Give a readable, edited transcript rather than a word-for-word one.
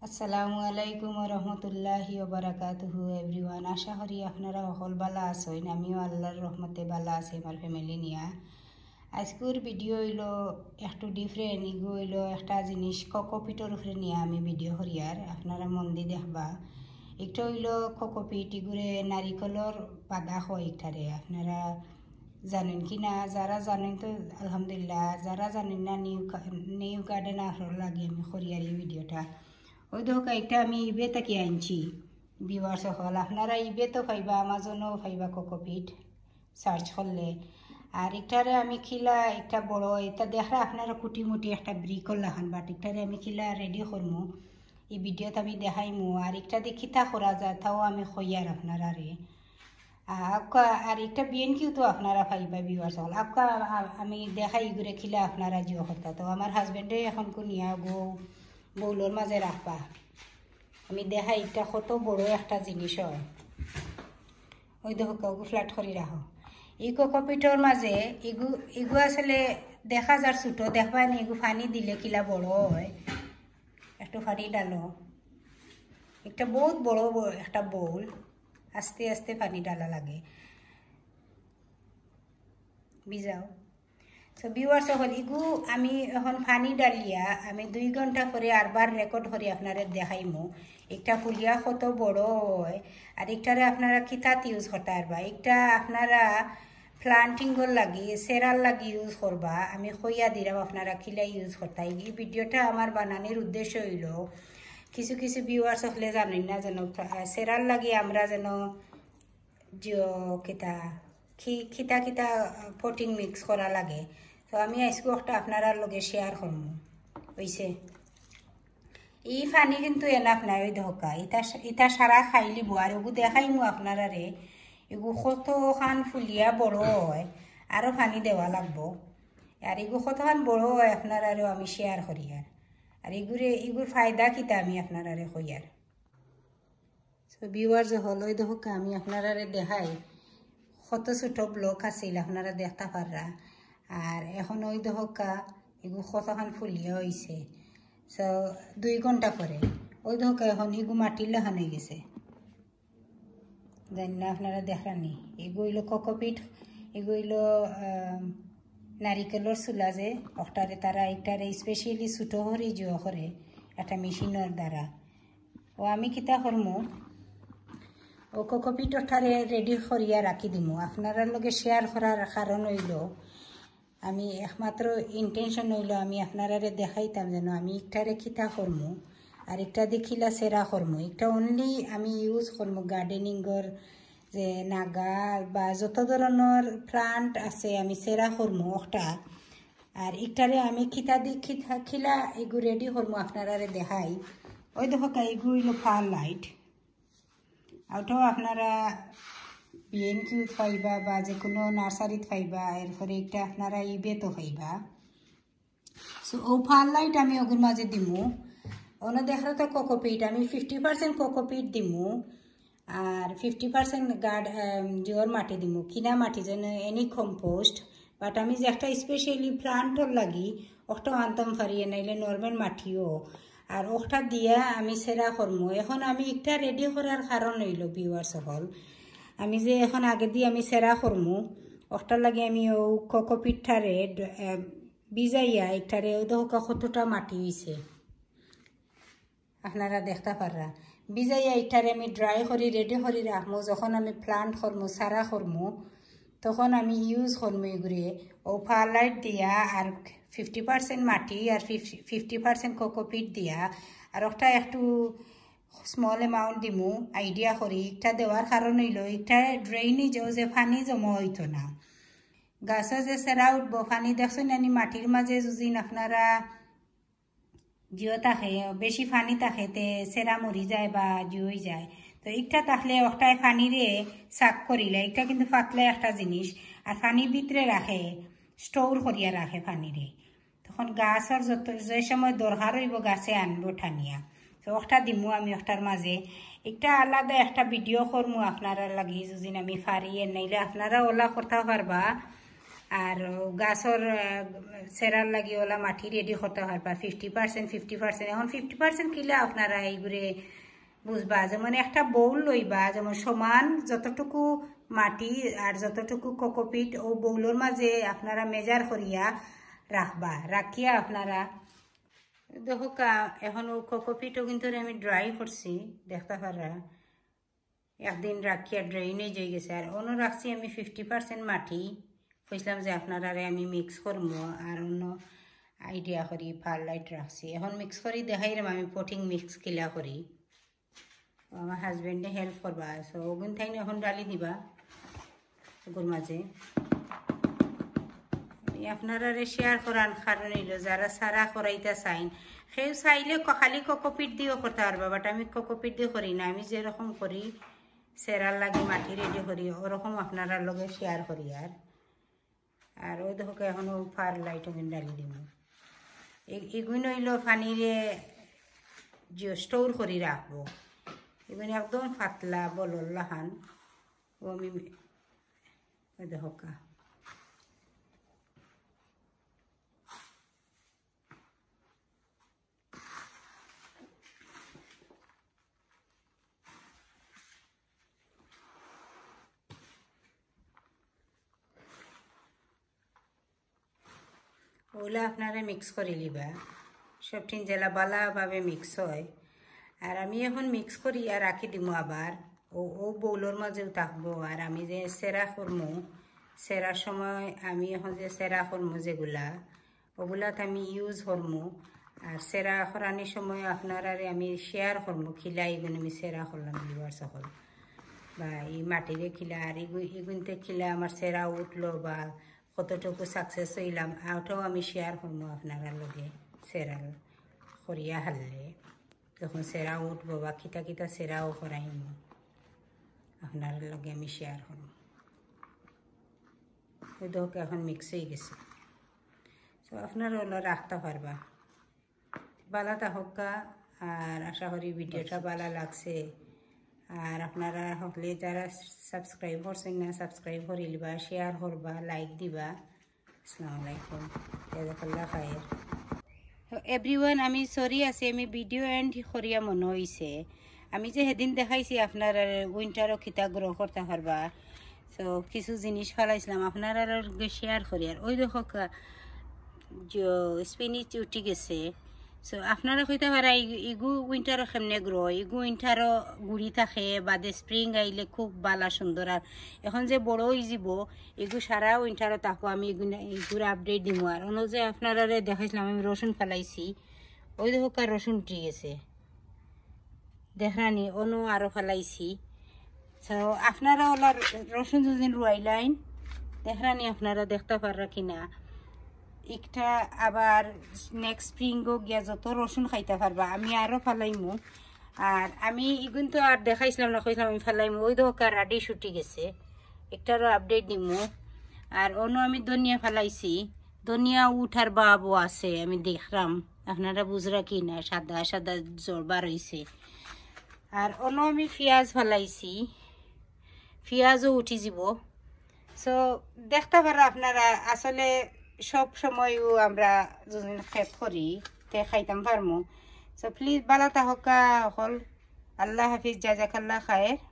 আসসালামু আলাইকুম রহমতুল্লাহি ওবারাকাতুহু এভরিওয়ান। আশা করি আপনারা সকল বালা আছেন। আমিও আল্লাহর রহমতে বালা আছি আমার ফ্যামিলি নিয়া। আজকের ভিডিও হইল একটু ডিফারেন্ট। ইগো হইল একটা জিনিস কোকোপিটের উপরে নিয়ে আমি ভিডিও করিয়ার, আপনারা মন দিয়ে দেখবা। একটা হইল কোকোপিট, ইগুরে নারিকলর বাদা হয় একটারে। আপনারা জানেন কি না? যারা জানেন তো আলহামদুলিল্লাহ, যারা জানেন না নিউ গার্ডেন আসার লাগে আমি করিয়ার এই ভিডিওটা। ওই দেখো একটা আমি ইবে তাকি আনছি ভিউয়ার্স সকল। আপনারা ইবে তো পাইবা, আমাজনও পাইবা কোকোপিট সার্চ করলে। আর একটারে আমি খিলা একটা বড় এটা দেখা আপনারা কুটিমুটি একটা ব্রিক করলাম, বাট একটারে আমি খিলা রেডি করমু, এই ভিডিওতে আমি দেখাইমু। আর একটা দিয়ে খিতা করা যায় তাও আমি কইয়ার আপনারা রে। আপকা আর একটা বিএনকিউ তো আপনারা পাইবা ভিউয়ার্স সকল। আপকা আমি দেখাই ঘুরে খিলা আপনারা জিও করতা। তো আমার হাজব্যান্ডে এখন নিয়া বউলোর মাঝে রাখবা। আমি দেখাই এটা কত বড় একটা জিনিস হয়। ওই দেখো কাউকে ফ্ল্যাট করে রাখো। এই কোকোপিটের মাঝে ইগু আসলে দেখা যার ছোটো, দেখবা নি এগু পানি দিলে কিলা বড় হয়। একটু পানি ডালো, একটা বহুত বড় একটা বোল, আস্তে আস্তে পানি ডালা লাগে, ভিজাও। তো ভিউয়ার্স সকল, ইগু আমি এখন পানি ডালিয়া আমি 2 ঘন্টা পরে আরবার রেকর্ড করি আপনারা দেখাইমু। একটা ফুলিয়া কত বড় হয়। আর একটারে আপনারা কিতাত ইউজ করতে পারবা। একটা আপনারা প্লান্টিংর লাগি সেরার লাগি ইউজ করবা। আমি কইয়া দিলাম আপনারা কিলা ইউজ করতে। এই ভিডিওটা আমার বানানোর উদ্দেশ্য হইল কিছু কিছু ভিউয়ার্স হলে জানেন না যেন সেরার লাগি আমরা যেন কিতা খিতা খিতা পটিং মিক্স করা লাগে। তো আমি আজকে একটা আপনারা লগে শেয়ার করবো হয়েছে। এই পানি কিন্তু এনাফ নাই। ওই ধোকা ইটা সারা খাইলিব। আর ওগু দেখাইমু আপনারা রে। এগু কত খান ফুলিয়া বড় হয়, আরও পানি দেওয়া লাগবো। আর এগু কতখান বড় হয় আপনারারেও আমি শেয়ার করি। আর এগুর ফায়দা কিতা আমি আপনারারে কইয়ার। তো ভিউয়ার যে হল ওই ধোকা আমি আপনারারে দেখাই কত ছোটো ব্লক আছিল, আপনারা দেখতে পাররা। আর এখন ওই দহকা এগু কতখান ফুলিয়া হয়েছে। সো 2 ঘন্টা পরে ওই দহকা এখন এগু মাটির লাহান হয়ে গেছে। জানি না আপনারা দেখানি। এগু হইল কোকোপিট, এগু হইল নারিকেলর চুলা যে ওটারে তারা একটারে স্পেশালি ছোটো হরি জুয়া করে একটা মেশিনের দ্বারা। ও আমি কিতা করমু, ও কোকোপিট ওঠারে রেডি করিয়া রাখি দিমু। আপনার লগে শেয়ার করার কারণ হইল আমি একমাত্র ইন্টেনশন হইল আমি আপনারা দেখাইতাম যেন আমি একটারে খিতা করমু আর একটা দেখিলা সেরা করমু। একটা অনলি আমি ইউজ করমু গার্ডেনিংর যে নাগা বা যত ধরনের প্লান্ট আছে আমি সেরা করমু ওটা। আর একটারে আমি খিলা এগু রেডি করমু আপনারা দেখাই। ওই দেখো এগু হইল ফার লাইট। ওটাও আপনারা বিএনকিউ পাইবা বা যে কোনো নার্সারিত পাইবা। এরপরে একটা আপনারা ইবেতো পাইবা। সো ও ফার লাইট আমি ওগুর মাঝে দিমু। অন্য দেখার তো কোকোপিট আমি 50% কোকোপিট দিমু আর 50% জিওর মাটি দিমু। কিনা মাটি যেন এনি কম্পোস্ট, বাট আমি যে একটা স্পেশালি প্লান্টর লাগি ওটা আনতাম পারি, নাইলে নর্মাল মাটিও। আর ওটা দিয়া আমি সেরা করমু। এখন আমি একটা রেডি করার কারণ হইল ভিউয়ার সকল, আমি যে এখন আগে দিয়ে আমি সেরা করমু ওটার লাগে আমি ও কোকোপিটটারে ভিজাইয়া একটারে ওই দেখো কতটা মাটি হয়েছে আপনারা দেখতে পাররা। ভিজাইয়া একটারে আমি ড্রাই করি রেডি করি রাখমু। যখন আমি প্লান্ট করমু সারা করমু তখন আমি ইউজ করমু এগুলি। ও ফার লাইট দিয়া আর 50% মাটি আর 50% কোকোপিট দিয়া আর ওটা একটু স্মল অ্যামাউন্ট দিমু আইডিয়া করি। একটা দেওয়ার কারণ হইল একটা ড্রেইনেজও যে পানি জমা হইতো না, গাছও যে সেরা উঠবো। পানি দেখছেন নানি মাটির মাঝে যদি আপনারা জিও থাকে বেশি পানি থাকে তে সেরা মরি যায় বা জিওই যায়। তো একটা থাকলে ওটায় পানিরে সাক করিলে এটা কিন্তু পাতলা একটা জিনিস আর পানির ভিতরে রাখে স্টোর করিয়া রাখে পানিরে। তখন গাছের যত যে সময় দরকার হইব গাছে আনবো ঠানিয়া। তো ওটা দিমু আমি ওটার মাঝে একটা আলাদা একটা ভিডিও করমু আপনারা লাগি যদি আমি পারি। নাইলে আপনারা ওলা করতে পারবা। আর গাছর সেরার লাগি ওলা মাটি রেডি করতে পারবা 50% এখন 50% কিলা আপনারা এইগুলো বুঝবা যেমন একটা বউল লইবা যেমন সমান যতটুকু মাটি আর যতটুকু কোকোপিট ও বউলের মাঝে আপনারা মেজার করিয়া রাখবা রাখিয়া আপনারা দেখো এখন কোকোপিটও কিন্তু আমি ড্রাই করছি দেখতে পারা একদিন রাখিয়া ড্রাইনে যাই গেছে আর অন্য রাখছি আমি 50% মাটি কইলাম যে আপনারা আমি মিক্স করবো আর অন্য আইডিয়া করি পারলাইট রাখছি এখন মিক্স করি দেখাই আমি পটিং মিক্স কিলা করি আমার হাজবেন্ডে হেল্প করবা সো ওগুন থাই এখন ডালি দিবা ওগুর মাঝে আপনারা শেয়ার করার কারণ হইল যারা সারা করাইতে চাইন সেই চাইলে খালি কোকোপিট দিয়েও করতে পারবা বাট আমি কোকোপিট দিয়ে করি না আমি যেরকম করি সেরার লাগে মাটি রেডি করি ওরকম আপনারা লগে শেয়ার করি আর ওই দেখো এখন ফার লাইট ওখানে ডালি দিব এগুলো হইল পানিরে স্টোর করি রাখবো এগুলো একদম পাতলা বললাহান ও আমি ওই দেখো ওগুলো আপনারা মিক্স করে লিবা সবটিন জেলা বালাভাবে মিক্স হয় আর আমি এখন মিক্স করি আর রাখি দিব আবার ও বউলের মাঝেও থাকবো আর আমি যে সেরা করমু সেরার সময় আমি এখন যে সেরা করমু যেগুলা ওগুলাত আমি ইউজ করমু আর সেরা করানোর সময় আপনারা আমি শেয়ার করমু খিলা এগুলো আমি সেরা করলাম লিভার সকল বা এই মাটিরে খিলা আর এগুনতে খিলা আমার সেরা উঠলো বা কতটুকু সাকসেস হইলাম আউটাও আমি শেয়ার করবো আপনারা লগে সেরা করিয়া হারলে তখন সেরা উঠবো বা কিতা কিতা সেরাও করাইম আপনার লগে আমি শেয়ার করব ওই দোকে এখন মিক্স হয়ে গেছে তো আপনারা ওগুলো রাখতে পারবা বালা থাকা আর আশা করি ভিডিওটা ভালো লাগছে আর আপনারা হলে যারা সাবস্ক্রাইব করছেন না সাবস্ক্রাইব করে লিবা শেয়ার করবা লাইক দিবা আসসালামু আলাইকুম জাযাকাল্লাহ খায়ের এভরিওয়ান আমি সরি আছে আমি ভিডিও এন্ড করিয়া মনে হয়েছে আমি যে সেদিন দেখাইছি আপনার উইন্টারও খিতা গ্রো করতে পারবা সো কিছু জিনিস ফেলাইছিলাম আপনারা শেয়ার করি আর ওই দেখো স্পিনিচ উঠি গেছে সো আপনারা কইতে পারা ইগু উইন্টারও কেমনে গ্রো ইগু উইন্টারও গুড়ি থাকে বাদে স্প্রিং আইলে খুব বালা সুন্দর আর এখন যে বড় হয়ে যাব এগু সারা উইন্টারও থাকবো আমি এগুলো আপডেট দিব আর অন্য যে আপনারা দেখাইছিলাম আমি রসুন ফেলাইছি ওই দেখো রসুন উঠে গেছে দেখানি অন্য আরও ফেলাইছি সো আপনারা ওলা রসুন যদি রুয়াইলাইন দেখানি আপনারা দেখতে পারা কিনা একটা আবার নেক্সট স্প্রিংও গিয়া যত রসুন খাইতে পারবা আমি আরও ফেলাইমু আর আমি ইগুন তো আর দেখাইছিলাম না কইছিলাম আমি ফেলাইমু ওই দোকান রাডি ছুটি গেছে একটারও আপডেট দিমু আর অন্য আমি ধনিয়া ফেলাইছি ধনিয়া উঠার বাবও আছে আমি দেখলাম আপনারা বুঝরা কি না সাদা সাদা জোরবার হয়েছে আর অন্য আমি পেঁয়াজ ফেলাইছি পেঁয়াজও উঠি যাব সো দেখতে পারা আপনারা আসলে সব সময়ও আমরা যদি খেত করি তে খাইতাম পারমু সো প্লিজ ভালো থাকা হল আল্লাহ হাফিজ জাযাকাল্লাহ খায়ের